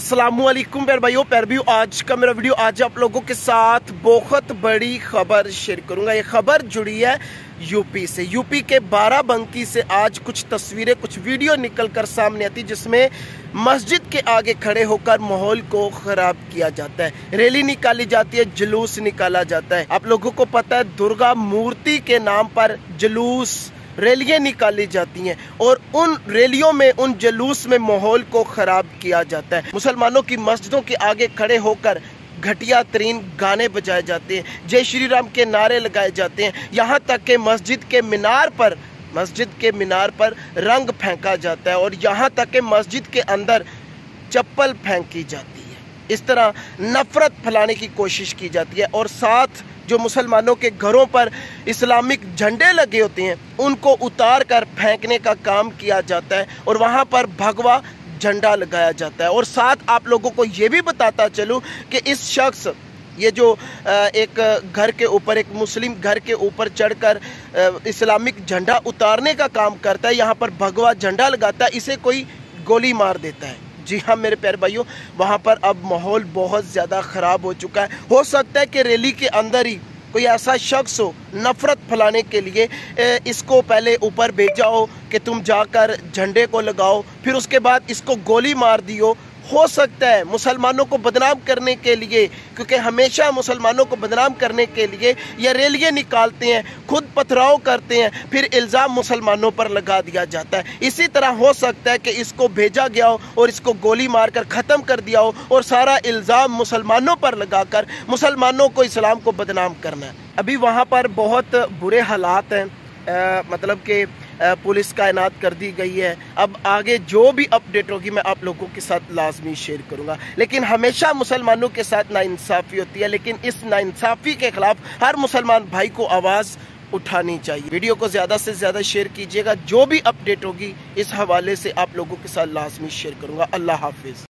अस्सलामुअलैकुम प्यारे भाइयों आज का मेरा वीडियो आज आप लोगों के साथ बहुत बड़ी खबर शेयर करूंगा। ये खबर जुड़ी है यूपी से। यूपी के बाराबंकी से आज कुछ तस्वीरें कुछ वीडियो निकल कर सामने आती जिसमें मस्जिद के आगे खड़े होकर माहौल को खराब किया जाता है। रैली निकाली जाती है, जुलूस निकाला जाता है। आप लोगों को पता है दुर्गा मूर्ति के नाम पर जुलूस रैलियां निकाली जाती हैं और उन रैलियों में उन जुलूस में माहौल को खराब किया जाता है। मुसलमानों की मस्जिदों के आगे खड़े होकर घटिया तरीन गाने बजाए जाते हैं, जय श्री राम के नारे लगाए जाते हैं। यहाँ तक कि मस्जिद के मीनार पर रंग फेंका जाता है और यहाँ तक कि मस्जिद के अंदर चप्पल फेंकी जाती है। इस तरह नफरत फैलाने की कोशिश की जाती है और साथ जो मुसलमानों के घरों पर इस्लामिक झंडे लगे होते हैं उनको उतार कर फेंकने का काम किया जाता है और वहाँ पर भगवा झंडा लगाया जाता है। और साथ आप लोगों को ये भी बताता चलूँ कि इस शख्स ये जो एक घर के ऊपर एक मुस्लिम घर के ऊपर चढ़कर इस्लामिक झंडा उतारने का काम करता है, यहाँ पर भगवा झंडा लगाता है, इसे कोई गोली मार देता है। जी हाँ मेरे प्यारे भाइयों, वहाँ पर अब माहौल बहुत ज़्यादा ख़राब हो चुका है। हो सकता है कि रैली के अंदर ही कोई ऐसा शख्स हो नफ़रत फैलाने के लिए इसको पहले ऊपर भेजा हो कि तुम जाकर झंडे को लगाओ, फिर उसके बाद इसको गोली मार दियो। हो सकता है मुसलमानों को बदनाम करने के लिए, क्योंकि हमेशा मुसलमानों को बदनाम करने के लिए ये रैलियां निकालते हैं, खुद पथराव करते हैं, फिर इल्ज़ाम मुसलमानों पर लगा दिया जाता है। इसी तरह हो सकता है कि इसको भेजा गया हो और इसको गोली मारकर ख़त्म कर दिया हो और सारा इल्ज़ाम मुसलमानों पर लगाकर मुसलमानों को इस्लाम को बदनाम करना है। अभी वहाँ पर बहुत बुरे हालात हैं, मतलब कि पुलिस तैनात कर दी गई है। अब आगे जो भी अपडेट होगी मैं आप लोगों के साथ लाजमी शेयर करूंगा। लेकिन हमेशा मुसलमानों के साथ नाइंसाफ़ी होती है, लेकिन इस नाइंसाफ़ी के खिलाफ हर मुसलमान भाई को आवाज़ उठानी चाहिए। वीडियो को ज़्यादा से ज़्यादा शेयर कीजिएगा। जो भी अपडेट होगी इस हवाले से आप लोगों के साथ लाजमी शेयर करूंगा। अल्लाह हाफिज़।